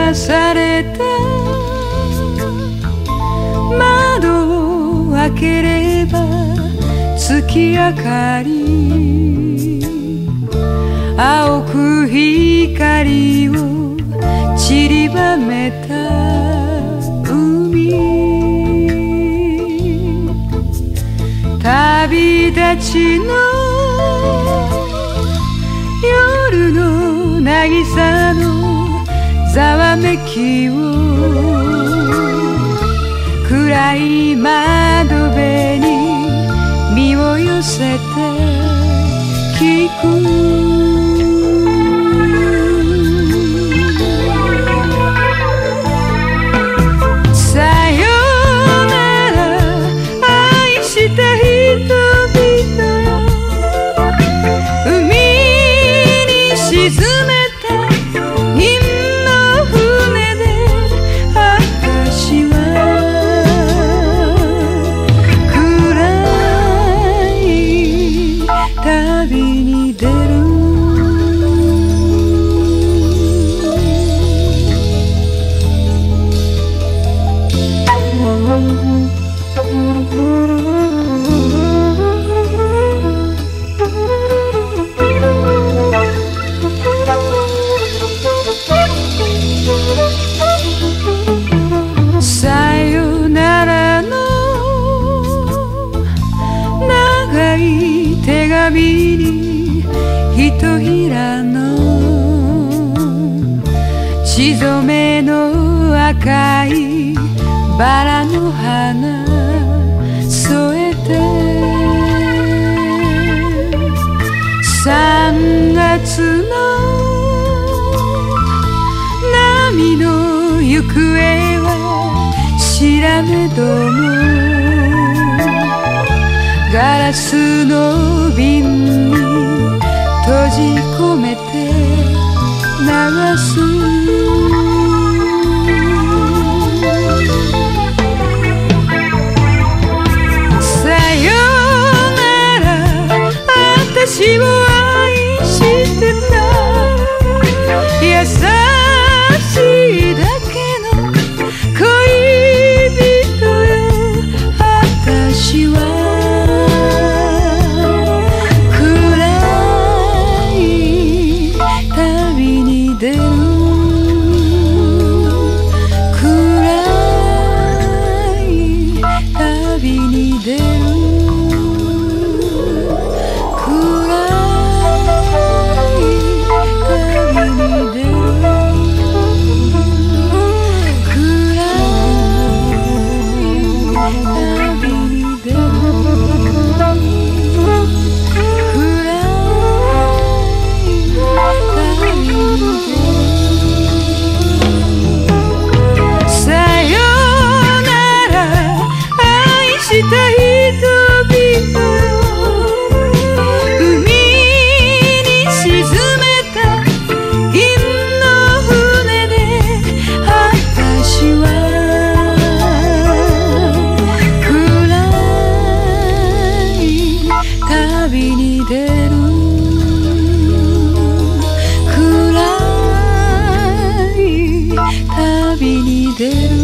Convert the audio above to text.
らされた窓を開ければ月明かり、青く光を散りばめた海、旅立ちの夜の渚のざわめきを暗い窓辺に身を寄せて聞く。手紙にひとひらの血染めの赤いバラの花添えて、3月の波の行方は知らねども、ガラスの瓶に閉じ込めて流す。さよなら、私を愛してた優しいだけの恋人よ、私は出る。暗い旅に出る。暗い旅に出る。暗い旅に出る。旅に出る。暗い旅に出る。